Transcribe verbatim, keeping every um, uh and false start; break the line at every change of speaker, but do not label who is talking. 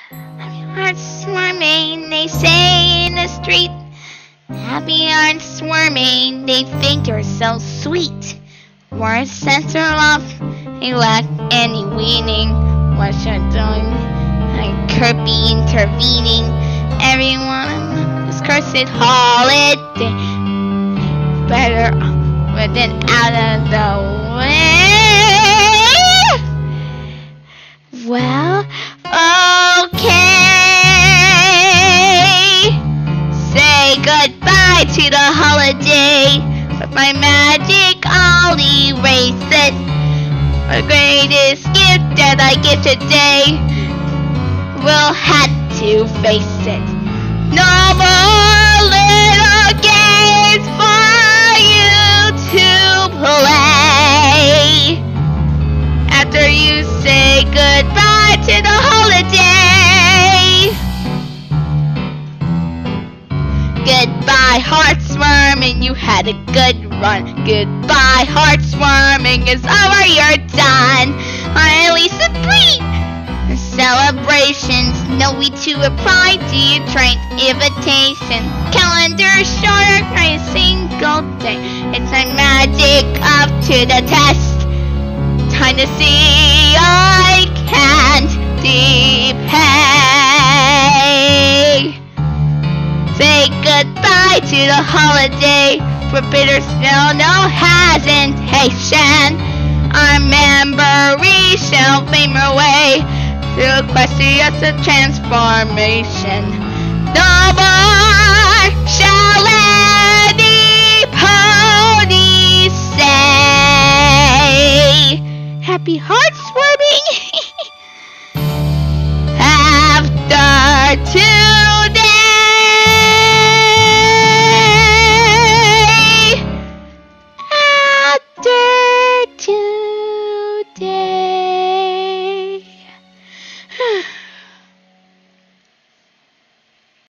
Hearts swarming, they say in the street. Happy hearts swarming, they think you're so sweet. Words center off, they lack any weaning. What you're doing, I could be intervening. Everyone is cursed holiday. Better with it out of the way. Well, okay. Say goodbye to the holiday. With my magic, I'll erase it. The greatest gift that I give today. We'll have to face it. No more little games for you to play. After you say goodbye to the holiday. Goodbye, heartswarming, you had a good run. Goodbye, heartswarming, it's over, you're done. Or at least a brief. Celebrations, no we to apply to your train invitation. Calendar shorter by a single day. It's my magic up to the test. Time to see I can't repay. Say goodbye to the holiday. For bitter snow, no hesitation. Our memory shall flame away. Through Equestria's a transformation. No more shall any pony say. Happy heartswarming. After two.